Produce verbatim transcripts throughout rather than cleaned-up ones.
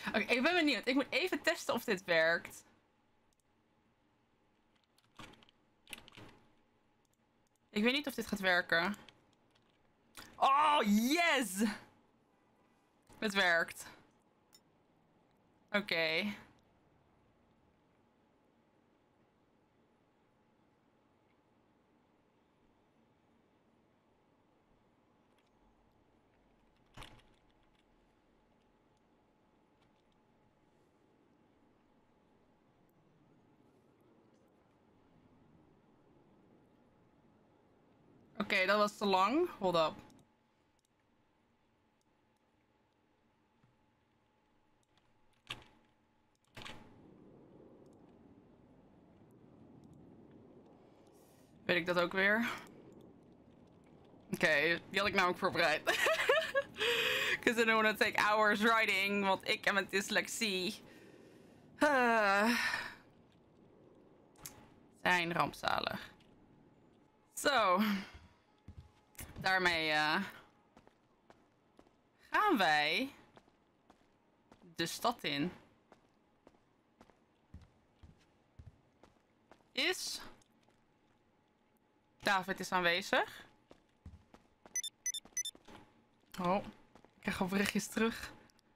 Oké, okay, ik ben benieuwd. Ik moet even testen of dit werkt. Ik weet niet of dit gaat werken. Oh, yes! Het werkt. Oké. Okay. Oké, okay, dat was te lang. Hold up. Weet ik dat ook weer? Oké, okay, die had ik namelijk voorbereid. Because I don't want to take hours writing, want ik heb met dyslexie. Uh, zijn rampzalig. Zo. Daarmee uh, gaan wij de stad in. Is... David is aanwezig. Oh, ik krijg al berichtjes terug.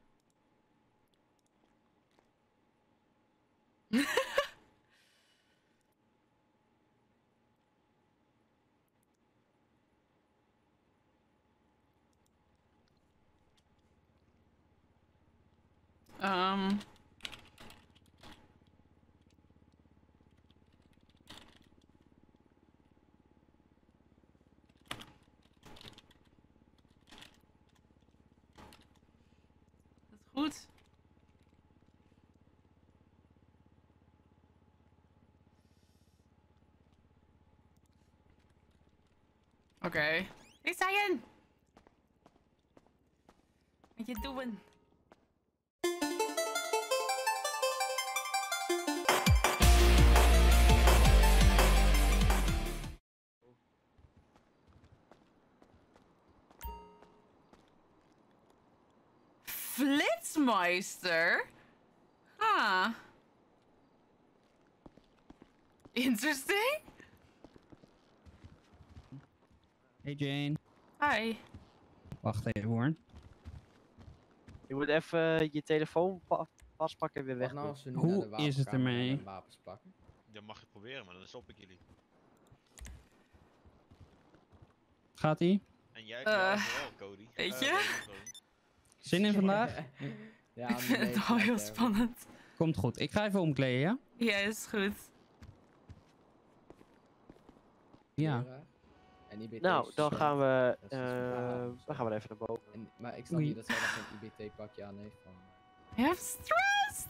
um... Goed. Oké. Okay. Hey, Cyan! Wat je doen? Flitsmeister? Ah. Interesting. Hey Jane. Hi. Wacht even hoor. Je moet even je telefoon pa paspakken en weer weg. Nou, als we nu Hoe naar de is het ermee? en wapens pakken? Dat mag je proberen, maar dan stop ik jullie. Gaat ie? En jij Uh, uh, vooral, Cody. Weet Uh, je? Zin in vandaag? Ja, ik vind het al heel spannend. Komt goed. Ik ga even omkleden, ja? Ja, is goed. Ja. En I B T nou, dan gaan we, uh, dan gaan we even naar boven. En, maar ik snap niet dat zij nog geen I B T pakje aan heeft. Van... I have stressed!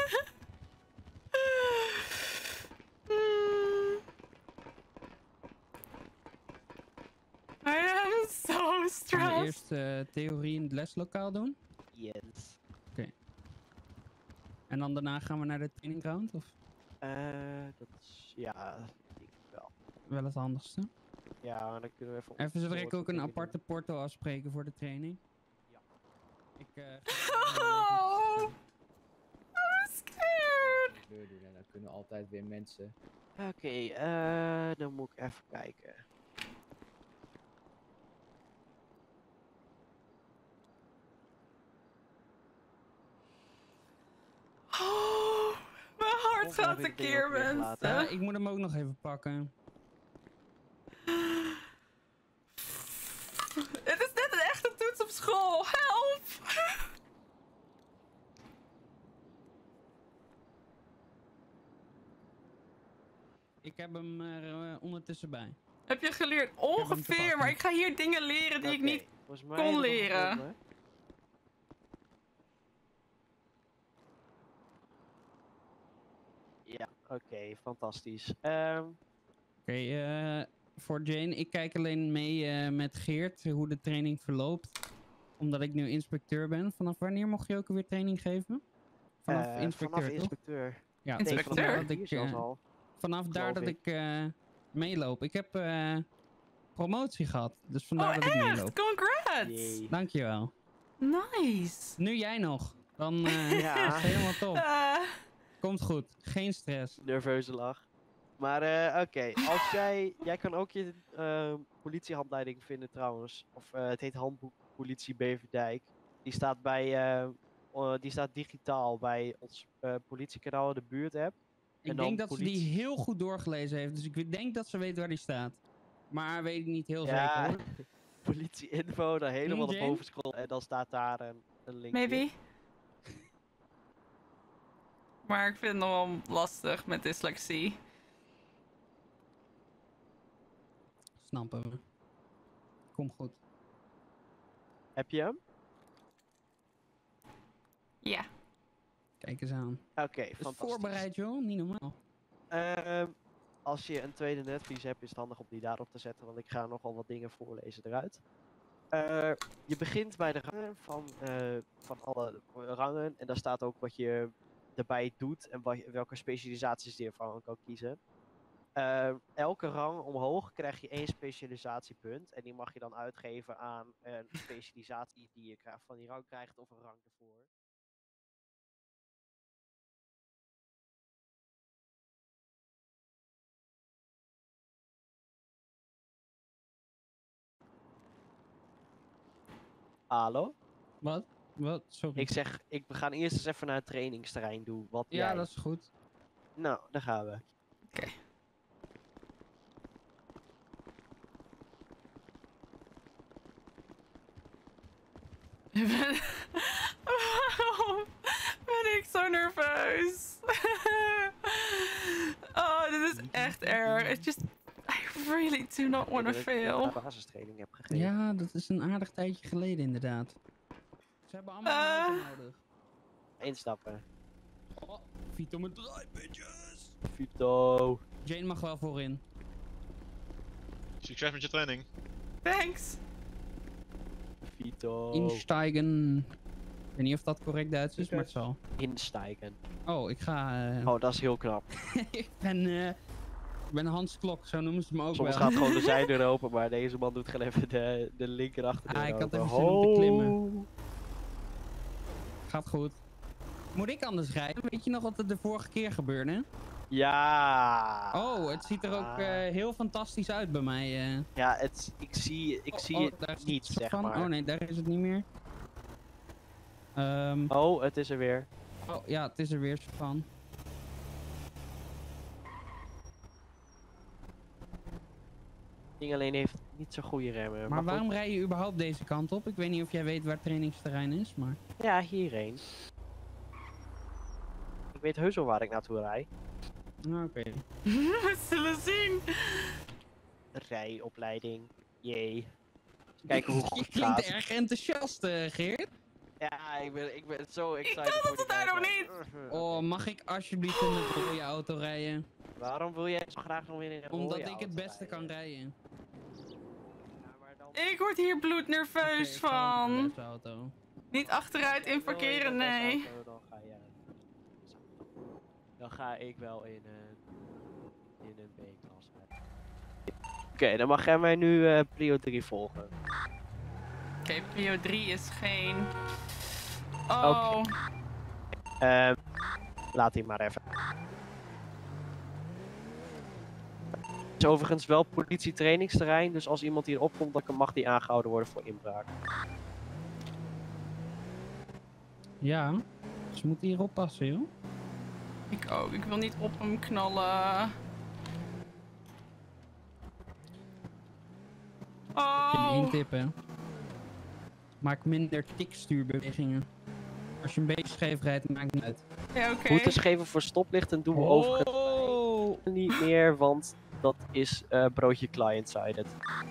I am so stressed! Gaan we eerst uh, theorie in het leslokaal doen? Yes. Oké. Okay. En dan daarna gaan we naar de training ground, of? Uh, dat is, ja, ik wel. Wel het handigste. Ja, dan kunnen we even... Even zo direct ook een aparte porto afspreken voor de training. Ja. Ik, uh, oh! I'm scared! Doen, en dan kunnen altijd weer mensen... Oké, okay, uh, dan moet ik even kijken. Oh, mijn hart gaat tekeer, mensen. Ja, ik moet hem ook nog even pakken. Het is net een echte toets op school. Help! Ik heb hem er uh, ondertussen bij. Heb je geleerd? Ongeveer, maar ik ga hier dingen leren die okay. ik niet kon leren. Ja, oké, okay, fantastisch. Um... Oké, okay, uh, voor Jane, ik kijk alleen mee uh, met Geert hoe de training verloopt. Omdat ik nu inspecteur ben. Vanaf wanneer mocht je ook alweer training geven? Vanaf uh, inspecteur, vanaf toch? inspecteur. Ja, inspecteur? Vanaf, dat ik, uh, vanaf daar dat ik uh, meeloop. Ik heb uh, promotie gehad, dus vandaar oh, dat ik echt? meeloop. Congrats! Yay. Dankjewel. Nice. Nu jij nog. Dan eh Ja. is helemaal top. Eh, Komt goed. Geen stress. Nerveuze lach. Maar eh, oké, als jij... Jij kan ook je eh, politiehandleiding vinden trouwens. Of eh, het heet Handboek Politie Beverdijk. Die staat bij... eh, eh, die staat digitaal bij ons eh, politiekanaal in de buurt-app. Ik En dan denk dat ze politie- die heel goed doorgelezen heeft. Dus ik denk dat ze weet waar die staat. Maar weet ik niet heel Ja, zeker hoor. politie-info, dan helemaal Hm, naar Jane? boven scrollen. En dan staat daar een, een linkje. maybe. Maar ik vind het nog wel lastig met dyslexie. Snappen we. Komt goed. Heb je hem? Ja. Kijk eens aan. Oké, Dus fantastisch. voorbereid joh, niet normaal. Ehm, als je een tweede netvlies hebt, is het handig om die daarop te zetten, want ik ga nogal wat dingen voorlezen eruit. Eh, je begint bij de rangen van, eh, van alle rangen en daar staat ook wat je erbij doet en wat je- welke specialisaties je ervan kan kiezen. Eh, elke rang omhoog krijg je één specialisatiepunt en die mag je dan uitgeven aan een specialisatie die je krijgt, van die rang krijgt of een rang ervoor. Hallo? Wat? Wat? Sorry. Ik zeg, ik, we gaan eerst eens even naar het trainingsterrein doen. Wat ja, jij... dat is goed. Nou, daar gaan we. Oké. Waarom ben ik zo nerveus? Oh, dit is echt erg. It's just, I really do not want to Ik denk dat ik fail. net basistraining heb gegeven. Ja, dat is een aardig tijdje geleden inderdaad. Ze hebben allemaal Eh. een auto nodig. Instappen. Oh, Vito met draai, bitches! Vito. Jane mag wel voorin. Succes met je training. Thanks. Vito. Insteigen. Ik weet niet of dat correct Duits is, maar het zal. Insteigen. Oh, ik ga... eh, Oh, dat is heel knap. ik ben... eh, ik ben Hans Klok, zo noemen ze me ook Soms wel. gaat gewoon de zijdeur open, maar deze man doet gewoon even de, de linker achterdeur Ah, ik had open. even zin om te klimmen. Ho. Gaat goed. Moet ik anders rijden? Weet je nog wat er de vorige keer gebeurde? Ja. Oh, het ziet er ook eh, heel fantastisch uit bij mij. eh. Ja, het, ik zie, ik Oh, zie oh, het daar is niet, het zeg van. maar. Oh nee, daar is het niet meer. Ehm, Oh, het is er weer. oh ja, het is er weer soort van. Ding alleen heeft niet zo goede remmen. Maar goed. waarom rij je überhaupt deze kant op? Ik weet niet of jij weet waar het trainingsterrein is, maar... Ja, hierheen. Ik weet heus wel waar ik naartoe rijd. Ah, Oké. We zullen zien. Rijopleiding. Jee. Kijken hoe goed Je het klinkt gaat. erg enthousiast, eh, Geert. Ja, ik ben, ik ben zo excited kan voor het die daarom wedstrijd. Oh, mag ik alsjeblieft in de rode auto rijden? Waarom wil jij zo graag nog weer in een Omdat rode ik het auto beste kan rijden? rijden. Ja, maar dan- Ik word hier bloednerveus Oké, ik ga in de van. beste auto. Niet achteruit in Wil je parkeren, in een nee. auto, Dan ga, jij... dan ga ik wel in een, in een B-klas rijden. Oké, dan mag jij mij nu eh prio drie volgen. Oké, prio drie is geen... Oh. Ehm laat die maar even. Het is overigens wel politietrainingsterrein, dus als iemand hier opkomt, dan mag die aangehouden worden voor inbraak. Ja, ze moeten hier oppassen, joh. Ik ook. Ik wil niet op hem knallen. Je Oh. intippen. Maak minder tikstuurbewegingen. Als je een beetje scheef rijdt, maakt niet uit. Ja, oké. Boetes geven voor stoplichten doen we overigens Oh! niet meer, want dat is eh, broodje client-sided.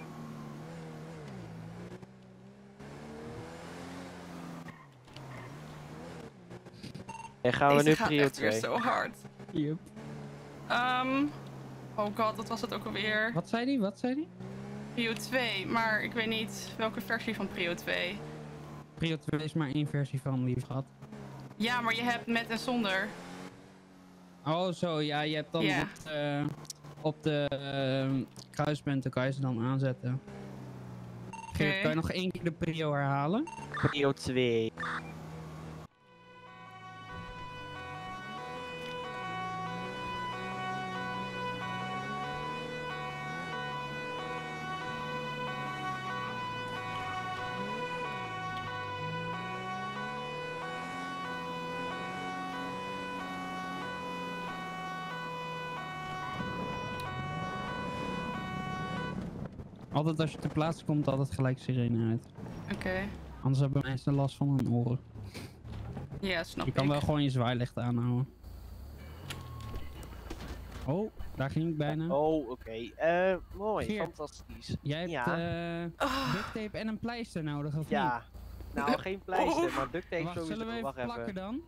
En gaan we Deze nu gaat prio echt weer twee. zo hard. Yep. Ehm oh god, dat was het ook alweer. Wat zei die? Wat zei die? Prio twee, maar ik weet niet welke versie van Prio twee. Prio twee is maar één versie van, lief gehad. Ja, maar je hebt met en zonder. Oh, zo, ja, je hebt dan Ja. op, eh, op de eh, kruispunten kan je ze dan aanzetten. Geert, Oké. kan je nog één keer de prio herhalen? Prio twee. Altijd als je ter plaatse komt, altijd gelijk sirene uit. Oké. Okay. Anders hebben mensen last van hun oren. Ja, snap Je kan ik. wel gewoon je zwaailicht aanhouden. Oh, daar ging ik bijna. Oh, oké. Okay. Uh, mooi, Geert, fantastisch. Jij hebt ja. uh, oh. duct tape en een pleister nodig, of ja. niet? Nou, geen pleister, Oh. maar duct tape Wacht, sowieso. zullen we even Wacht plakken even. dan?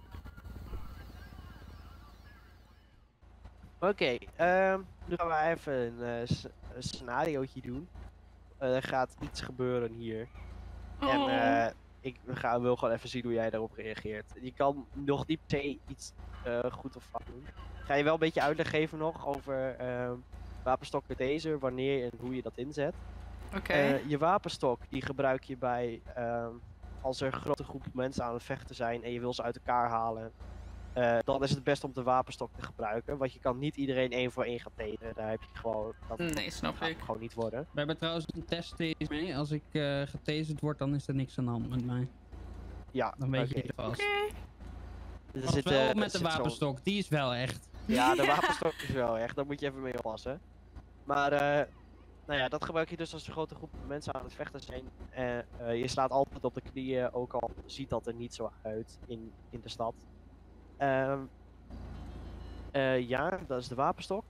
Oké, okay, uh, nu gaan we even een, uh, een scenariootje doen. Uh, er gaat iets gebeuren hier. Oh. En uh, ik ga, wil gewoon even zien hoe jij daarop reageert. Je kan nog niet per se iets uh, goed of fout doen. Ga je wel een beetje uitleg geven nog over uh, wapenstok en taser, wanneer en hoe je dat inzet. Oké. Okay. Uh, je wapenstok die gebruik je bij uh, als er een grote groep mensen aan het vechten zijn en je wil ze uit elkaar halen. Uh, dan is het best om de wapenstok te gebruiken, want je kan niet iedereen één voor één gaan taseren. Daar heb je gewoon, dat nee, snap gaat ik. gewoon niet worden. We hebben trouwens een testtaser mee. Als ik uh, getaserd word, dan is er niks aan de hand met mij. Ja, dan weet okay. je het vast. Okay. Er Wat zit, wel uh, met de wapenstok, die is wel echt. Ja, de wapenstok is wel echt, daar moet je even mee oppassen. Maar, uh, nou ja, dat gebruik je dus als een grote groep mensen aan het vechten zijn. Uh, uh, je slaat altijd op de knieën, ook al ziet dat er niet zo uit in, in de stad. Uh, uh, ja, dat is de wapenstok.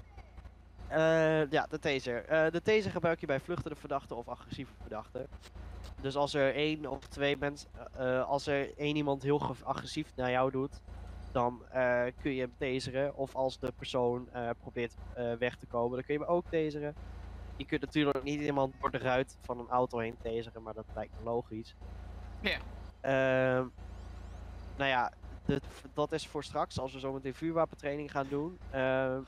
Uh, ja, de taser. Uh, de taser gebruik je bij vluchtende verdachten of agressieve verdachten. Dus als er één of twee mensen, uh, als er één iemand heel agressief naar jou doet, dan uh, kun je hem taseren. Of als de persoon uh, probeert uh, weg te komen, dan kun je hem ook taseren. Je kunt natuurlijk niet iemand door de ruit van een auto heen taseren, maar dat lijkt me logisch. Ja. Uh, nou ja, de, dat is voor straks, als we zo meteen vuurwapentraining gaan doen. Uh,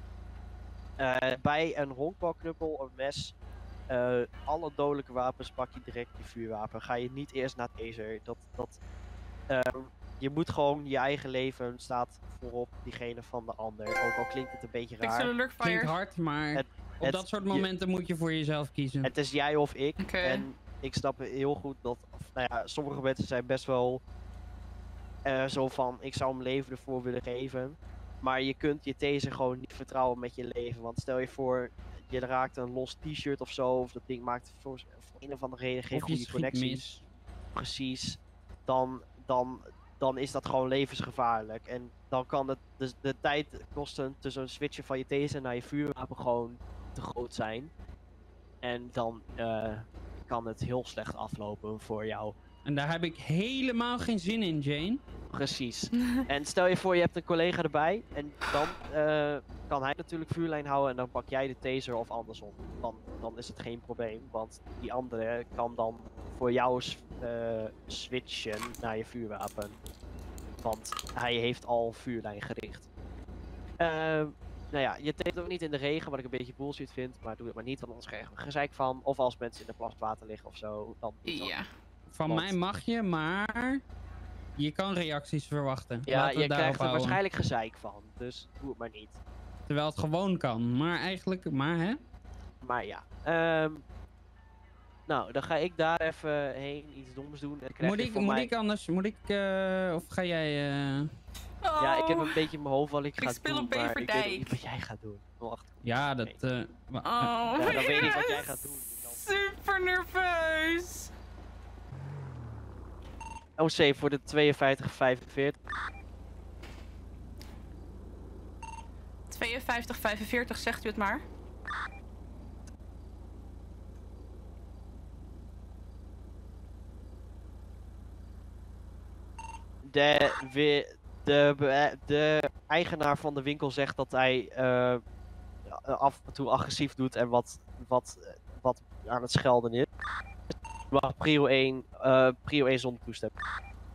uh, bij een honkbalknuppel, een mes, uh, alle dodelijke wapens pak je direct je vuurwapen. Ga je niet eerst naar taser. Dat, dat, uh, je moet gewoon, je eigen leven staat voorop diegene van de ander. Ook al klinkt het een beetje raar. Klinkt hard, maar het, op het, dat soort momenten je, moet je voor jezelf kiezen. Het is jij of ik. Okay. En ik snap heel goed dat, of, nou ja, sommige mensen zijn best wel uh, zo van, ik zou mijn leven ervoor willen geven. Maar je kunt je taser gewoon niet vertrouwen met je leven. Want stel je voor, je raakt een los t-shirt of zo, of dat ding maakt voor, voor een of andere reden geen of goede connecties. Mis. Precies. Dan, dan, dan is dat gewoon levensgevaarlijk. En dan kan het de, de tijd kosten tussen een switchen van je taser naar je vuurwapen gewoon te groot zijn. En dan uh, kan het heel slecht aflopen voor jou. En daar heb ik helemaal geen zin in, Jane. Precies. En stel je voor, je hebt een collega erbij. En dan uh, kan hij natuurlijk vuurlijn houden en dan pak jij de taser of andersom. Dan, dan is het geen probleem. Want die andere kan dan voor jou uh, switchen naar je vuurwapen. Want hij heeft al vuurlijn gericht. Uh, nou ja, je teelt ook niet in de regen, wat ik een beetje bullshit vind. Maar doe het maar niet, want anders krijg je er gezeik van. Of als mensen in de plas water liggen of zo. Dan ja. Van want... mij mag je, maar je kan reacties verwachten. Ja, je krijgt er waarschijnlijk gezeik van. Dus doe het maar niet. Terwijl het gewoon kan. Maar eigenlijk, maar hè? Maar ja. Um, nou, dan ga ik daar even heen iets doms doen. En moet ik, moet mij... ik anders, moet ik, uh, of ga jij... Uh... Oh. Ja, ik heb een beetje in mijn hoofd wat ik, ik ga speel doen, op maar ik weet niet wat jij gaat doen. Wacht. Ja, dat... Uh, oh, ja, dan weet ik wat jij gaat doen. Super nerveus. O C voor de tweeënvijftig vijfenveertig. tweeënvijftig vijfenveertig, zegt u het maar. De, de, de, de eigenaar van de winkel zegt dat hij uh, af en toe agressief doet en wat, wat, wat aan het schelden is. Maar prio één, uh, prio één zonder toestemming.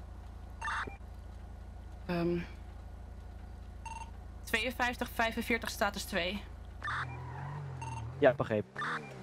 Um, tweeënvijftig vijfenveertig status twee. Ja, begrepen.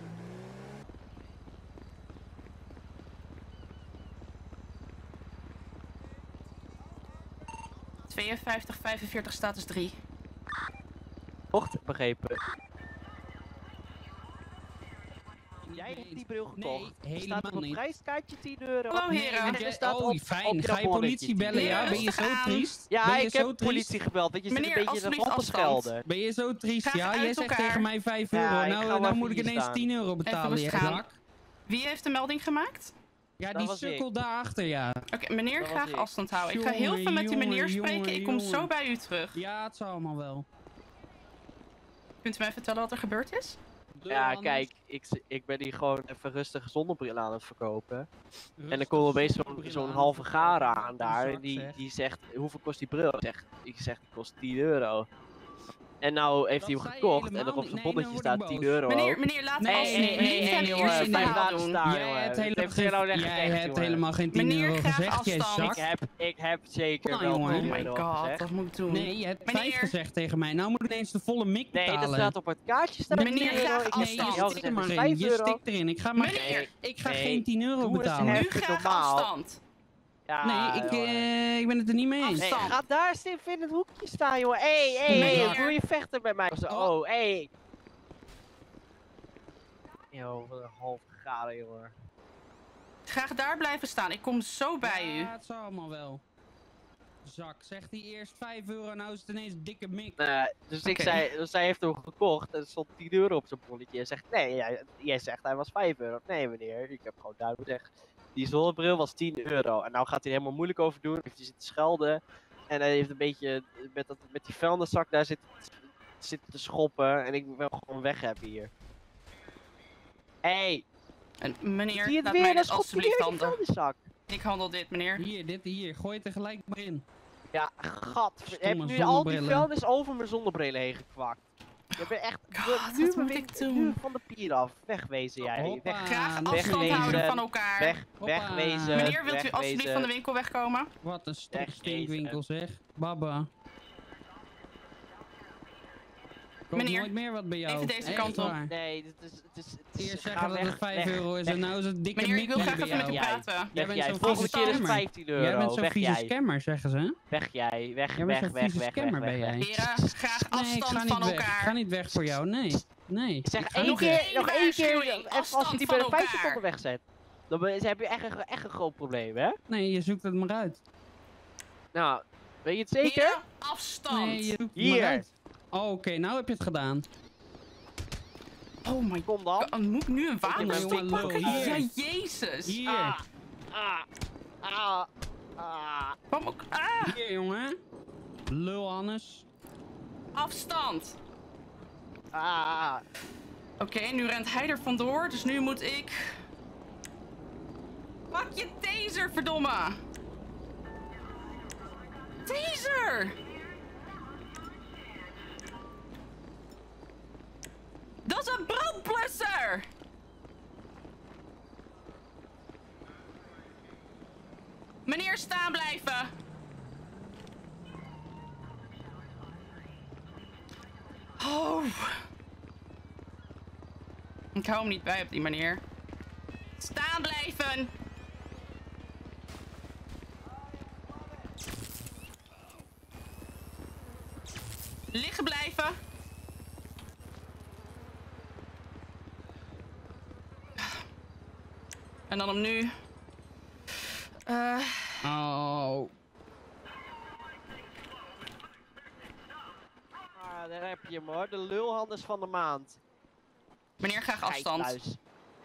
tweeënvijftig vijfenveertig status drie. Mocht, begrepen. Jij mee hebt eens. die bril Nee, gekocht. Er helemaal staat op het niet. prijskaartje tien euro. Hallo, Nee, heren. want En jij- er staat oh, op- fijn. op je Ga je bonnetje politie tien bellen, ja? euro. Ben je zo Rustig aan. triest? Ja, ben je ik zo heb triest? politie gebeld, want je zit een Meneer, beetje in de alsjeblieft wand te afstand. schelden. Ben je zo triest? Graag Ja, uit jij zegt elkaar. tegen mij vijf Ja, euro. ik Nou, ga nou wel moet ik even hier ineens staan. tien euro betalen, rustig je aan. zak. Wie heeft de melding gemaakt? Ja, Dat die was ik. sukkel daarachter, ja. Oké, meneer, Dat was graag ik. afstand houden. Ik ga heel Jongen, veel met die meneer jongen, spreken. Ik kom jongen, zo jongen. bij u terug. Ja, het zou allemaal wel. Kunt u mij vertellen wat er gebeurd is? Ja, Anders. kijk, ik, z- ik ben hier gewoon even rustig zonnebril aan het verkopen. En Rustig er komt opeens zo'n zonnebril zo'n aan, halve dat garen is aan een daar. zak, En die, zeg. die zegt, hoeveel kost die bril? Ik zeg, ik zeg die kost tien euro. En nou heeft Dat hij hem zei je gekocht en helemaal er op niet. zijn Nee, bonnetje dan word ik staat tien boos. euro. Meneer, meneer, laat Nee, alsjeblieft nee, nee, niet nee, een jongen, eerste blijf verhaal laten doen. staan. Jij jongen. hebt Dat helemaal heeft hij nou geen, net jij gezegd, hebt jongen. helemaal geen tien Meneer, euro graag gezegd, jij afstand. zak. Ik heb, ik heb zeker Nou, wel jongen. tien Oh my euro god, gezegd. wat moet ik doen? Nee, je hebt Meneer. vijf gezegd tegen mij. Nou moet ik ineens de volle mik Nee, betalen. dat staat op het kaartje staan Meneer, tien euro. graag Ik heb Nee, tegen afstand. je jou stikt gezegd, er het is maar in. vijf Je euro. stikt erin. Ik ga, maar, Meneer, ik ga nee, geen tien euro doe eens betalen. even nu graag normaal. afstand. Ja, Nee, ik, jongen. eh, ik ben het er niet mee eens. Nee, afstand. ga daar zitten in het hoekje staan, jongen. Hé, hé, Meneer. hé, wil je vechten met mij? Zo, Oh. Oh, hé. Yo, wat een half graden, jongen. Graag daar blijven staan. Ik kom zo bij u. Ja, het zal allemaal wel. Zak, zegt hij eerst vijf euro, nou is het ineens dikke mik. Nou, dus ik Oké. zei, dus zij heeft hem gekocht en er stond tien euro op zijn bonnetje. En zegt, nee, jij, jij zegt hij was vijf euro. Nee meneer, ik heb gewoon duidelijk gezegd, die zonnebril was tien euro. En nou gaat hij er helemaal moeilijk over doen, heeft hij zitten schelden. En hij heeft een beetje, met, dat, met die vuilniszak daar zitten, zitten te schoppen. En ik wil gewoon weg hebben hier. Hé, hey, En zie meneer, je het laat weer? mij Dan dit schopt hij alsjeblieft weer die handen. vuilniszak. Ik handel dit, meneer. Hier, dit hier, gooi het er gelijk maar in. Ja, gat. Stomme Heb je nu al die zonnebrillen. vuilnis over mijn zonnebrillen heen gekwakt? Je bent echt God, nu wat mijn moet win- ik doen? nu van de pier af. Wegwezen jij. Hoppa. Weg, Graag nog afstand wegwezen. houden van elkaar. weg, Hoppa. wegwezen. Meneer, wilt u wegwezen. alsjeblieft van de winkel wegkomen? Wat een Echt, stoksteenkwinkel zeg. Baba. Ik koop Meneer, nooit meer wat bij jou. even deze Echt kant op. waar. Nee, dit is... Het is, het is Eerst ga zeggen dat weg, het vijf weg, euro is weg, en nou is het dikke Meneer, ik wil mikkie graag bij even met u jou. Jij. praten. Jij Weg bent jij. zo'n Volgende vieze keer is het scammer. vijftien euro. Jij bent zo'n weg vieze jij. scammer, zeggen ze. hè? Weg jij. Weg, Jij bent weg, zo'n weg, vieze weg, scammer, weg, ben weg, jij. weg. Heren, graag Nee, ik ga afstand niet van weg. Ik elkaar. ga niet weg voor jou, nee. Nee. Ik zeg ik ga één niet keer, weg. nog één keer, waarschuwing, even als je afstand die van bij de vijf elkaar. seconden wegzet. Dan ben- heb je echt een, echt een groot probleem, hè? Nee, je zoekt het maar uit. Nou, weet je het zeker? Heren, afstand. Nee, je zoekt het Hier. maar uit. Oh, oké, nou heb je het gedaan. Oh my Kom dan. god, moet ik nu een Kom dan, wapenstick jongen, lul. pakken? Hier. Ja, jezus. Hier, Ah, ah, ah, ah. Kom ook. Ah, hier jongen. Lul Hannes. afstand. Ah, Oké, nu rent hij er vandoor, dus nu moet ik... Pak je taser, verdomme! Taser! Dat is een brandblusser! Meneer, staan blijven! Oh. Ik hou hem niet bij op die manier. Staan blijven! Liggen blijven! En dan hem nu. Eh, Oh. ah, daar heb je hem hoor. De lulhandels van de maand. meneer, graag afstand. Geitluis.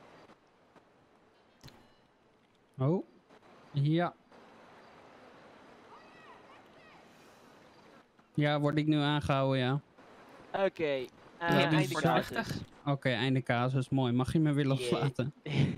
Oh. Ja. Ja, word ik nu aangehouden, ja. Oké. Okay. Ja, Uh, die einde voorzichtig. casus. Oké, einde casus. Mooi. Mag je me weer loslaten?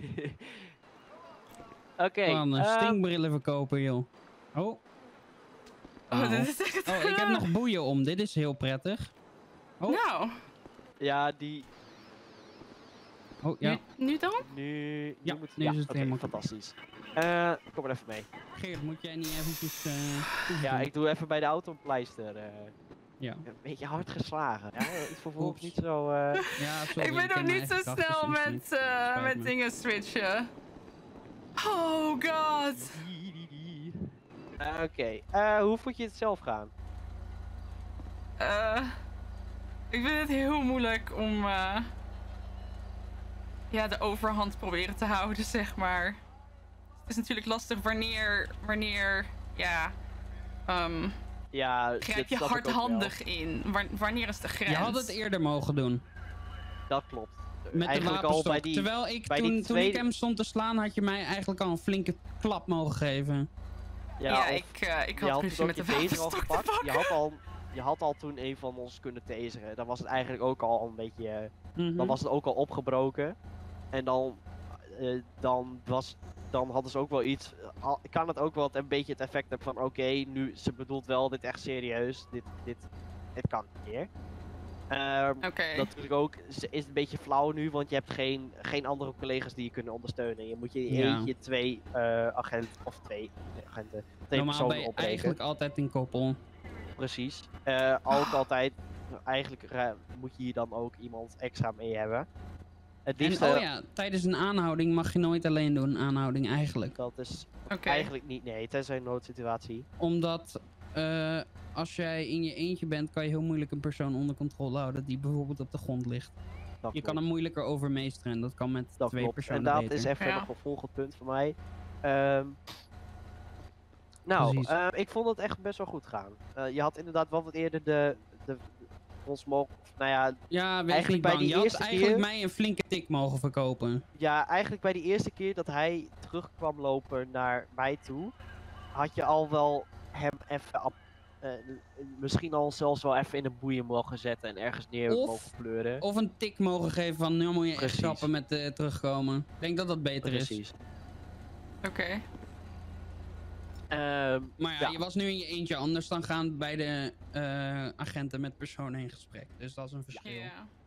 Oké. Gewoon een ehm, stinkbrillen verkopen, joh. Oh. Oh, Oh. dit is echt... Oh, ik heb nog boeien om. Dit is heel prettig. Oh. Nou, ja, die... Oh, ja. nu, nu dan? Nu... nu Ja, moet, nu ja, is het oké, helemaal fantastisch. Eh, kom maar even mee. Geert, moet jij niet eventjes... eh, Ja, toedoen? ik doe even bij de auto een pleister. eh. Ja. Een beetje hard geslagen. Ja, ik vervolgens Oeps. niet zo... eh, Ja, sorry, Ik ben ken nog mijn niet zo eigen krachten snel soms met, niet. eh, Spijt met me. dingen switchen. Oh god. eh, Oké, eh, hoe vond je het zelf gaan? Eh, ik vind het heel moeilijk om... eh, ja, de overhand proberen te houden, zeg maar. Het is natuurlijk lastig wanneer, wanneer, ja, ehm Ja, grijp dit je snap ik ook wel. hardhandig in. Wa- wanneer is de grens? Je had het eerder mogen doen. Dat klopt. Met Eigenlijk de al wapenstok. bij die... Terwijl ik, bij toen, die toen ik tweede- hem stond te slaan, had je mij eigenlijk al een flinke klap mogen geven. Ja, of ik, uh, ik je had had ruzie toen met ook de je taser al wapenstok te gepakt. Je pakken. had al, je had al toen een van ons kunnen taseren. Dan was het eigenlijk ook al een beetje... eh, Mhm. Dan was het ook al opgebroken. En dan, eh, dan, was, dan hadden ze ook wel iets. Al, kan het ook wel een beetje het effect hebben van: oké, nu ze bedoelt wel dit echt serieus. Dit, dit, dit kan niet meer. Ehm, Oké. Natuurlijk ook is is het een beetje flauw nu, want je hebt geen, geen andere collega's die je kunnen ondersteunen. Je moet je in je Ja. eentje twee eh, agenten, of twee agenten, twee Normaal ben personen je opbrengen. eigenlijk altijd in koppel. Precies. Eh, ook altijd, eigenlijk ra- moet je hier dan ook iemand extra mee hebben. Het En liefste, oh ja, tijdens een aanhouding mag je nooit alleen doen, aanhouding eigenlijk. dat is Oké. eigenlijk niet, nee, tenzij een noodsituatie. Omdat eh, als jij in je eentje bent, kan je heel moeilijk een persoon onder controle houden die bijvoorbeeld op de grond ligt. Dat Je kan klopt, hem moeilijker overmeesteren en dat kan met dat twee klopt. personen En dat beter. is even Ja. nog een volgend punt voor mij. Ehm, nou, Precies. ehm, ik vond het echt best wel goed gaan. Eh, je had inderdaad wel wat eerder de, de ons mogen, nou ja, Ja, wees Eigenlijk niet bij bang. die Je had eerste eigenlijk keer- mij een flinke tik mogen verkopen. ja, eigenlijk bij die eerste keer dat hij terug kwam lopen naar mij toe, had je al wel hem even, ap- eh, misschien al zelfs wel even in een boeien mogen zetten en ergens neer Of- mogen pleuren. Of een tik mogen geven van, nu moet je echt Precies. schrappen met eh, terugkomen. Ik denk dat dat beter is. Precies. Oké. Ehm, Maar ja, Ja. je was nu in je eentje, anders dan gaan beide eh, agenten met personen in gesprek. Dus dat is een verschil. Ja.